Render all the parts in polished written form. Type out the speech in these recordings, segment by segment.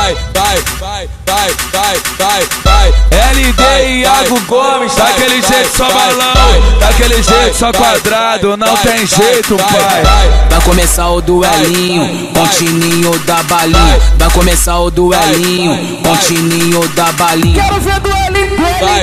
LD e Iago Gomes, daquele jeito só balão, daquele jeito só quadrado, não tem jeito, pai. Vai começar o duelinho, com o Tininho da balinha. Vai começar o duelinho, com o Tininho da balinha. Quero ver duelinho,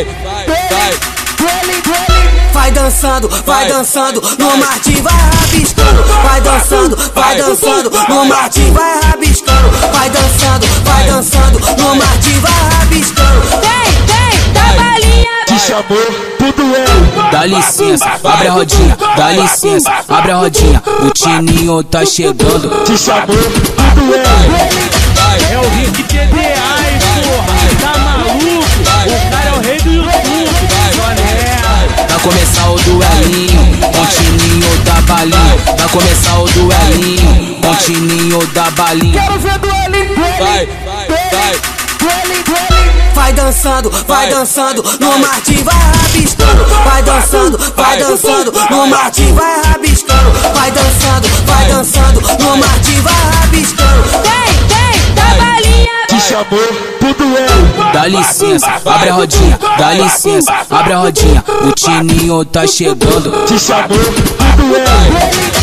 Vai dançando, no Martim vai rabiscando. Vai dançando, no Martim vai rabiscando. Vai dançando, no Martim vai rabiscando. Tem, da balinha. te chamou pro duelo. Dá licença, abre a rodinha, dá licença, abre a rodinha. O Tininho tá chegando. Te chamou pro duelo. É o Rick TDA, porra, tá maluco? O cara é o rei do YouTube, Vai começar o duelinho, com o Tininho da balinha. Vai começar o duelinho, com o Tininho da balinha. Quero ver duelinho. Vai dançando, no Martim vai rabiscando. Vai dançando, no Martim vai rabiscando. Vai dançando, no Martim vai rabiscando. Tem, da balinha. Te chamou pro duelo. Dá licença, abre a rodinha, dá licença, abre a rodinha. O Tininho tá chegando. Te chamou pro duelo.